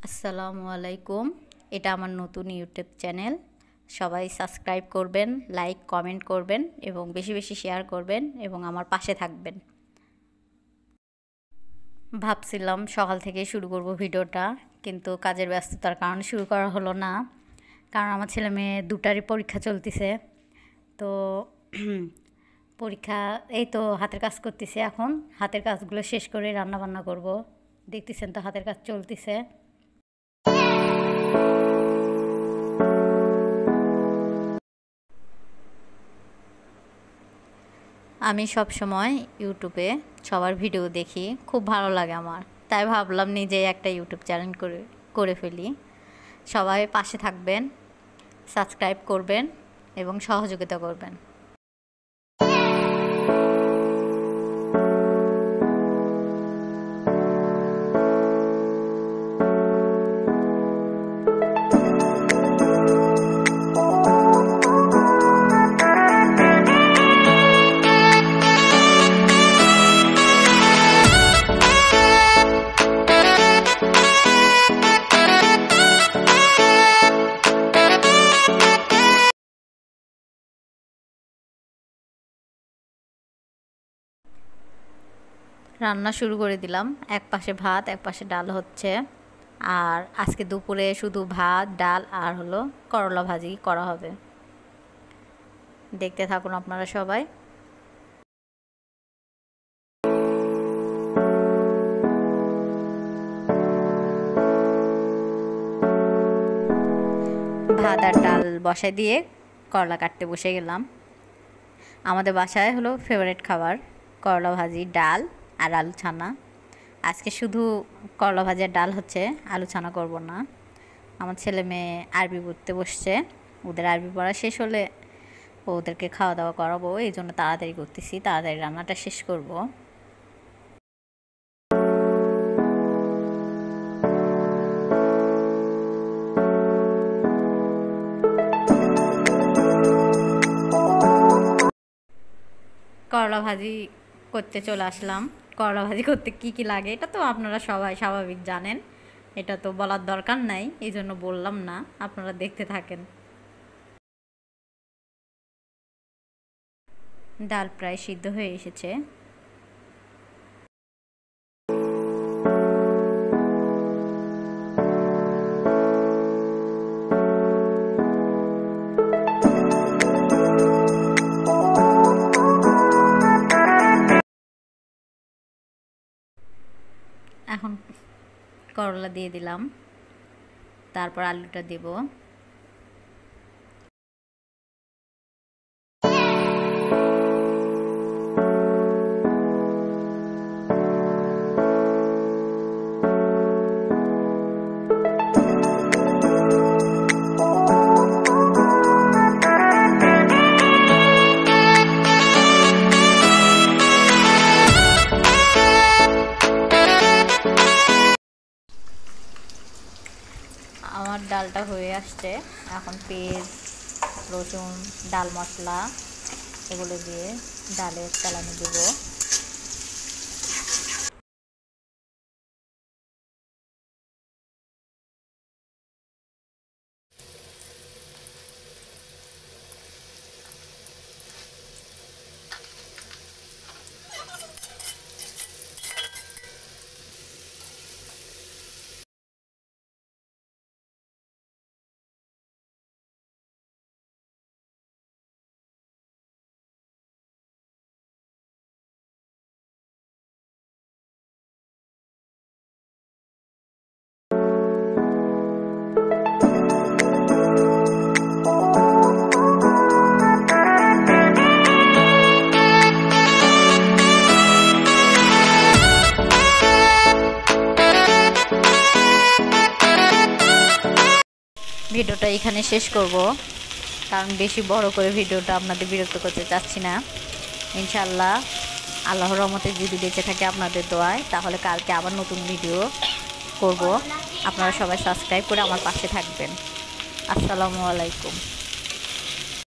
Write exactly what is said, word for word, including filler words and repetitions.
আসসালামু আলাইকুম। এটা আমার নতুন ইউটিউব চ্যানেল। সবাই সাবস্ক্রাইব করবেন, লাইক কমেন্ট করবেন এবং বেশি বেশি শেয়ার করবেন এবং আমার পাশে থাকবেন। ভাবছিলাম সকাল থেকে শুরু করব ভিডিওটা, কিন্তু কাজের ব্যস্ততার কারণে শুরু করা হলো না। কারণ আমার ছেলে মেয়ে দুটারই পরীক্ষা চলতেছে। তো পরীক্ষা এই তো হাতের কাজ করতেছে, এখন হাতের কাজগুলো শেষ করে রান্না বান্না করব। দেখতেছেন তো হাতের কাজ চলতেছে। আমি সব সময় ইউটিউবে সবার ভিডিও দেখি, খুব ভালো লাগে আমার, তাই ভাবলাম নিজে একটা ইউটিউব চ্যানেল করে করে ফেলি। সবাই পাশে থাকবেন, সাবস্ক্রাইব করবেন এবং সহযোগিতা করবেন। রান্না শুরু করে দিলাম। এক পাশে ভাত, এক পাশে ডাল হচ্ছে। আর আজকে দুপুরে শুধু ভাত, ডাল আর হলো করলা ভাজি করা হবে। দেখতে থাকুন আপনারা সবাই। ভাত আর ডাল বসাই দিয়ে করলা কাটতে বসে গেলাম। আমাদের বাসায় হলো ফেভারিট খাবার করলা ভাজি, ডাল আর আলু ছানা। আজকে শুধু করলা ভাজি আর ডাল হচ্ছে, আলু ছানা করব না। আমার ছেলে মেয়ে আরবি পড়তে বসছে, ওদের আরবি পড়া শেষ হলে ওদেরকে খাওয়া দাওয়া করাবো, এই জন্য তাড়াতাড়ি করতেছি, তাড়াতাড়ি রান্নাটা শেষ করব। করলা ভাজি করতে চলে আসলাম। করলা ভাজি করতে কি কি লাগে এটা তো আপনারা সবাই স্বাভাবিক জানেন, এটা তো বলার দরকার নাই, এই জন্য বললাম না, আপনারা দেখতে থাকেন। ডাল প্রায় সিদ্ধ হয়ে এসেছে। এখন করলা দিয়ে দিলাম, তারপর আলুটা দেব। আমার ডালটা হয়ে আসছে, এখন পেঁয়াজ, রসুন, ডাল মশলা এগুলো দিয়ে ডালের চালানি দেব। ভিডিওটা এখানে শেষ করব, কারণ বেশি বড় করে ভিডিওটা আপনাদের বিরক্ত করতে চাচ্ছি না। ইনশাআল্লাহ আল্লাহর রহমতে যদি বেঁচে থাকে আপনাদের দোয়ায়, তাহলে কালকে আবার নতুন ভিডিও করব। আপনারা সবাই সাবস্ক্রাইব করে আমার পাশে থাকবেন। আসসালামু আলাইকুম।